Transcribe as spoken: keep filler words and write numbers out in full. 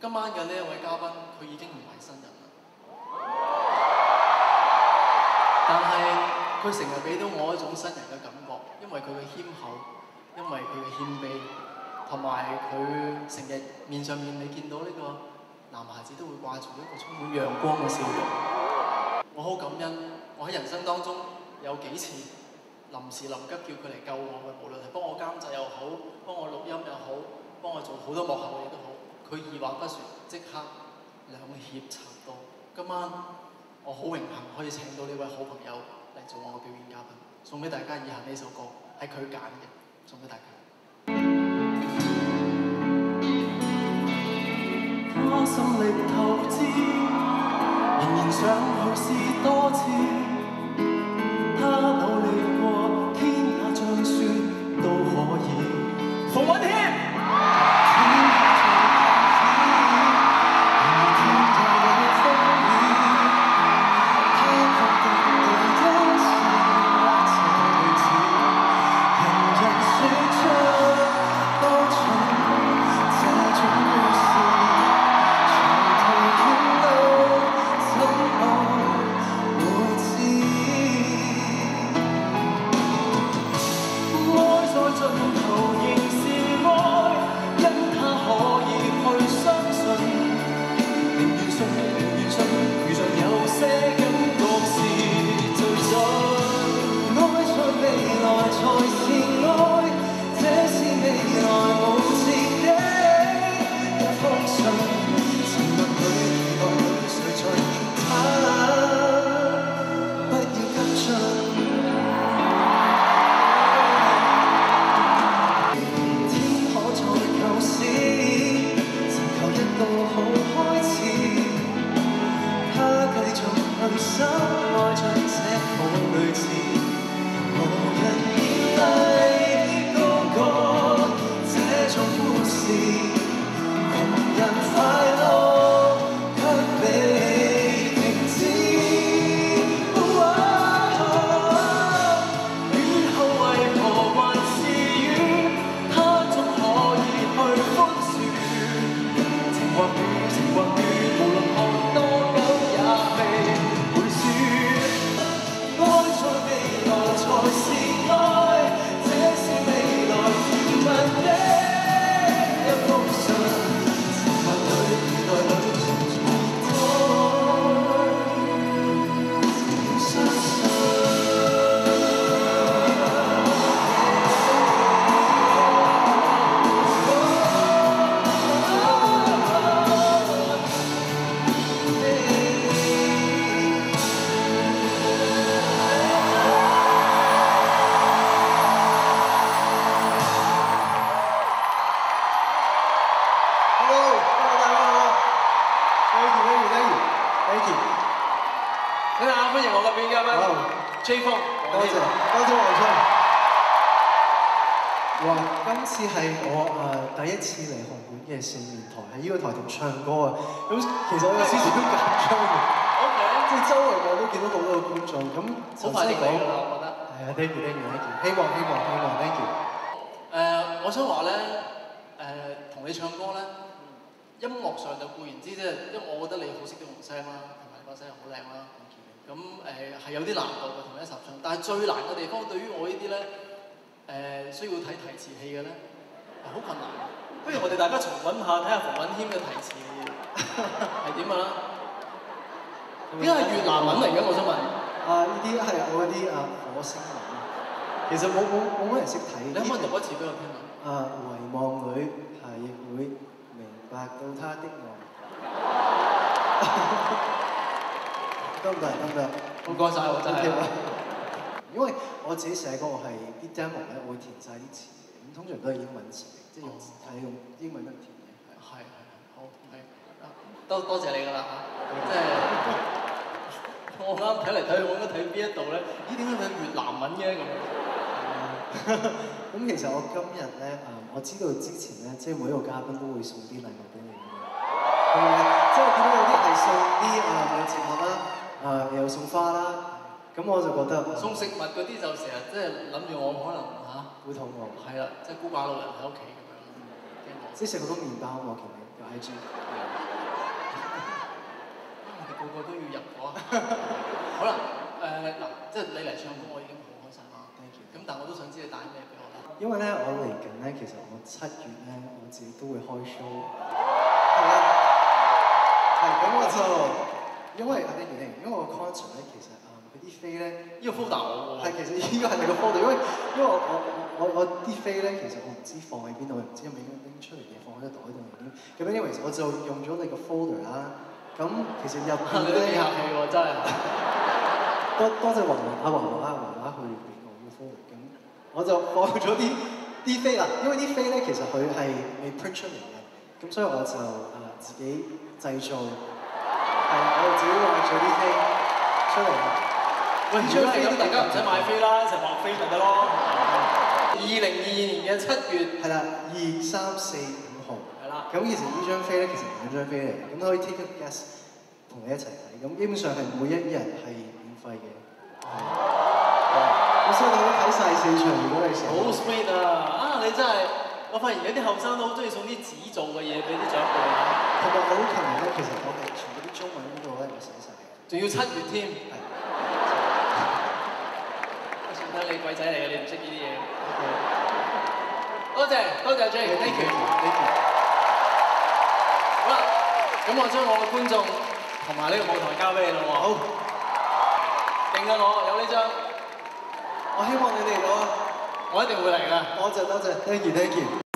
今晚嘅呢一位嘉賓，佢已經唔係新人啦，但係佢成日俾到我一種新人嘅感覺，因為佢嘅謙厚，因為佢嘅謙卑，同埋佢成日面上面你見到呢個男孩子都會掛住一個充滿陽光嘅笑容。我好感恩，我喺人生當中有幾次臨時臨急叫佢嚟救我嘅，無論係幫我監製又好，幫我錄音又好，幫我做好多幕後嘅嘢都好，佢二話不說，即刻兩肋插刀。今晚我好榮幸可以請到呢位好朋友嚟做我嘅表演嘉賓，送俾大家以下呢首歌係佢揀嘅，送俾大家。他心力投資，仍然想去試多次。他努力過，天也像雪都可以。馮允謙。 唱歌啊，咁其實我有少少緊張嘅，即係周圍我都見到好多嘅觀眾，咁好快啲講啦，我覺得。係啊 ，thank you，thank you，thank you，希望希望希望 thank you。 誒，我想話咧，誒同你唱歌咧，音樂上就固然之即係，因為我覺得你好識啲用聲啦，同埋你把聲好靚啦，咁誒係有啲難度嘅同你一齊唱，但係最難嘅地方對於我呢啲咧，誒需要睇提詞器嘅咧，係好困難。不如我哋大家重溫下，睇下馮允謙嘅提詞係點啊？點解係越南文嚟嘅？我想問。 啊，呢啲係我啲啊火星文，其實冇冇冇乜人識睇。 你可唔可以讀一次俾我聽啊？ 啊，遺忘裏係亦會明白到他的愛。得唔得？得唔得？ 唔該晒，我真係。 因為我自己寫歌，我係啲 demo 咧，我會填晒啲詞，咁通常都係英文詞。即係用係用英文嚟填嘅， 係係好係，多多謝你㗎啦嚇，即係我啱睇嚟睇去，我應該睇邊一度咧？咦，點解佢越南文嘅咁？ 咁其實我今日咧誒，我知道之前咧，即係每一個嘉賓都會送啲禮物俾你㗎嘛，係咪？即係我見到有啲係送啲誒有植物啦，誒又送花啦，咁我就覺得送食物嗰啲就成日即係諗住我可能嚇會肚餓， 係啦，即係孤寡老人喺屋企。 即係食好多麵包我見你個 I G。 我哋個個都要入喎。好啦，誒嗱，即係你嚟唱歌，我已經好開心啦。 Thank you。 咁但係我都想知你帶咩俾我啦。 因為咧，我嚟緊咧，其實我七月咧，我自己都會開 show。係啊。係咁我就因為啊，你因為我個 concert 咧，其實啊，佢啲飛咧， 呢個 folder 我喎。 係其實呢個係你個 folder，因為因為我我我我啲飛咧，其實我唔知放喺邊度，唔知係咪應該拎出嚟嘅，放喺個袋度已經。咁 anyways，我就用咗你個 folder 啦。咁其實入邊你都幾客氣喎，真係。 多多謝華華阿華華阿華華去俾我個 folder，咁我就放咗啲啲飛啦，因為啲飛咧其實佢係未 print 出嚟嘅，咁所以我就誒、呃、自己製造，係我哋自己畫咗啲飛出嚟。 喂，張飛都大家唔使買飛啦，一齊畫飛咪得咯。二零二二年嘅七月， 係啦，二三四五號。 係啦。 咁其實呢張飛咧，其實兩張飛嚟嘅，咁可以 take a guess 同你一齊睇，咁基本上係每一日係免費嘅。係。咁所以你可以睇晒四場，如果你想。 好 sweet 啊！啊，你真係，我發現而家啲後生都好中意送啲紙做嘅嘢俾啲長輩。 同埋我好勤力咧，其實我係全部啲中文嗰度咧，我寫晒嘅。 仲要七月添。係。算啦，你鬼仔嚟嘅，你唔識呢啲嘢。多謝，多謝 Jay，thank you，thank you。好啦，咁我將我嘅觀眾同埋呢個舞台交俾你啦喎。好。勁啊我，有呢張。 我希望你哋嚟到啊！ 我一定會嚟㗎。 多謝多謝 ，thank you thank you。